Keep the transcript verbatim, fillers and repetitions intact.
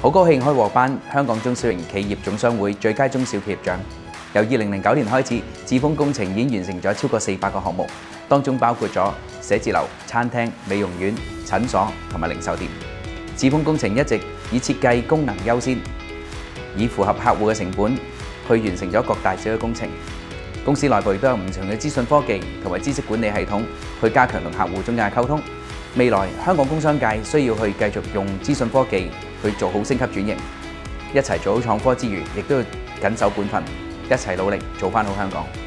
好高興可以獲頒香港中小型企業總商會最佳中小企業獎。由二零零九年開始，智豐工程已經完成咗超過四百個項目，當中包括咗寫字樓、餐廳、美容院、診所同埋零售店。智豐工程一直以設計功能優先，以符合客戶嘅成本去完成咗各大小嘅工程。公司內部亦都有唔同嘅資訊科技同埋知識管理系統，去加強同客戶中間嘅溝通。未來香港工商界需要去繼續用資訊科技去做好升級轉型，一齊做好創科之餘，亦都要緊守本分，一齊努力做返好香港。